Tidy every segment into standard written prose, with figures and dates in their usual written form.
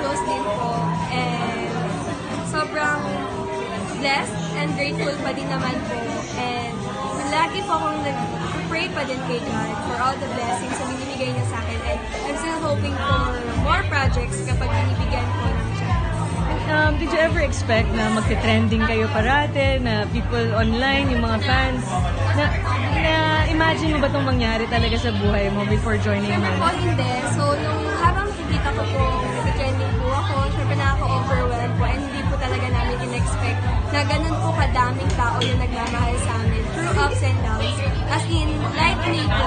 close din po. And sobrang blessed and grateful pa din naman po. And lagi po akong nag-pray pa din kay God for all the blessings na binibigay niya sa akin. And I'm still hoping for more projects kapag binibigyan ko ng chance. Did you ever expect na magte-trending kayo parate, na people online, yung mga fans, na imagine mo ba itong mangyari talaga sa buhay mo before joining mo? Siyempre po hindi. So, nung habang nakikita ko po, nag-trending po ako, siyempre nakaka-overwhelm po, and hindi po talaga namin in-expect na ganun po kadaming tao yung nagmamahal sa amin through ups and downs. As in, like me po,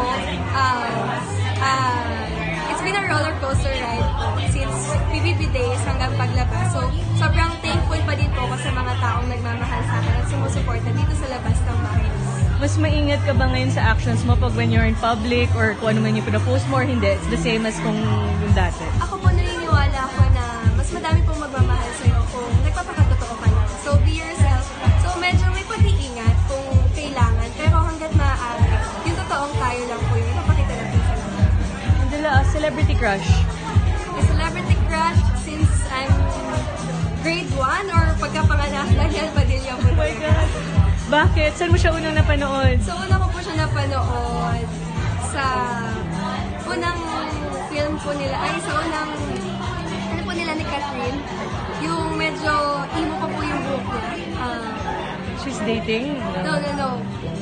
it's been a roller coaster ride po since PBB days hanggang paglabas. So, sobrang thankful pa din po ako sa mga taong nagmamahal sa akin at sumusuporta dito sa labas ng bahay. Mas maingat ka ba ngayon sa actions mo pag when you're in public or kung ano man yung pina-post mo or hindi? It's the same as kung yung dati? Ako po naniniwala ako na mas madami pong magmamahal sa'yo kung nagpapakatotoo ka lang. So, be yourself. So, medyo may pag-iingat kung kailangan. Pero hanggat maaari, yung totoong tayo lang po yung ipapakita natin sa lahat. Angela, celebrity crush? My celebrity crush since I'm grade 1 or pagkapanganak, Daniel Padilla po. Oh my God! Bakit? Saan mo siya unang napanood? So, una ko po siya napanood sa unang film po nila, sa unang, ano po nila ni Catherine, yung medyo emo pa po yung buhok niya. She's dating? No.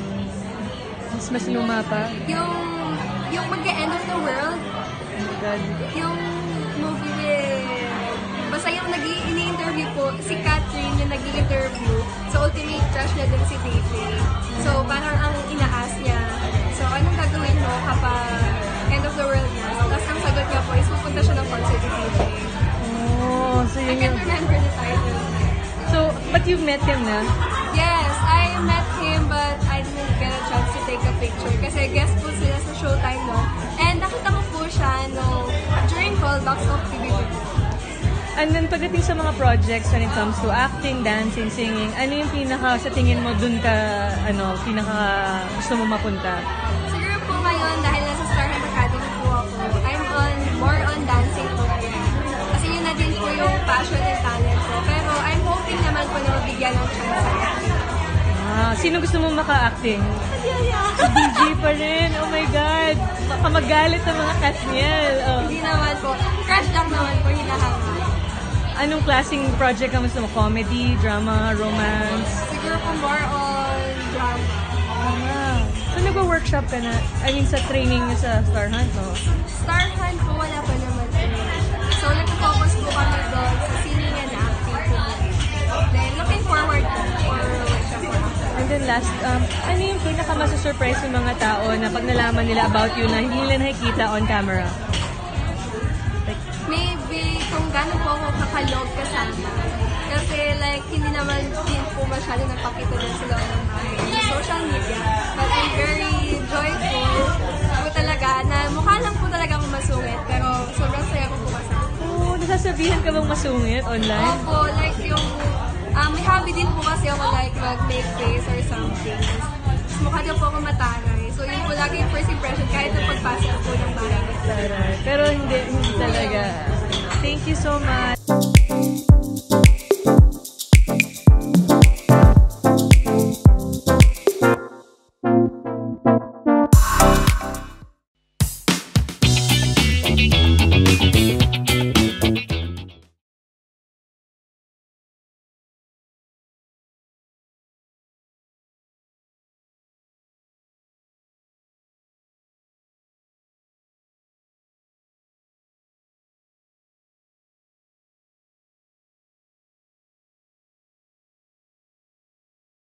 Mas luma pa? Yung magka-end of the world, Oh my God. yung movie with, basta yung ini-interview po, si Catherine yung nag-i-interview, so ultimate crush niya dun si David. So parang ang inaas niya, so anong gagawin mo kapag end of the world na? Tapos ang sagot niya po is pupunta siya ng concert ni DJ. Oh, so I can't remember the title. So, but you've met him na? Yes, I met him but I didn't get a chance to take a picture kasi guest po sila sa Showtime, no? And nakita ko po siya during callbacks of PBB. And then pagdating sa mga projects when it comes to acting, dancing, singing, ano yung pinaka sa tingin mo dun ka, pinaka gusto mo mapunta? Siguro po ngayon, dahil nasa Starhunt Academy po ako, I'm more on dancing po. Kasi yun na din po yung passion and talent ko. Pero I'm hoping naman po na mabigyan ng chance sa acting. Sino gusto mo maka-acting? Si DJ pa rin. Oh my God. Baka magalit ng mga Katniel. Oh. Hindi naman po. Crush lang naman po, hinahanga. Anong klaseng project ka gusto mo? Comedy, drama, romance? Siguro po more on drama. So nag-workshop ka na? I mean, sa training niyo sa Starhunt, no? Starhunt po, wala pa naman po. So nag-focus po kami doon sa singing and acting po. Then looking forward po for workshop. And then last, ano yung pinaka-masusurprise ng mga tao na pag nalaman nila about you na hindi nila nakikita on camera? Maybe kung gano'n po ako kakalog kasama. Kasi like, hindi naman din po masyado nagpakita din sila ng social media. But I'm very joyful po talaga na mukha lang po talaga akong masungit. Pero sobrang saya ko po kasama. Oo, nasasabihan ka bang masungit online? Opo, like yung, may hobby din po kasi ako like mag-make face or something. Mas mukha din po ako mataray. So yun po lagi yung first impression kahit nung pagpasok po ng bahay. Pero hindi talaga. Thank you so much.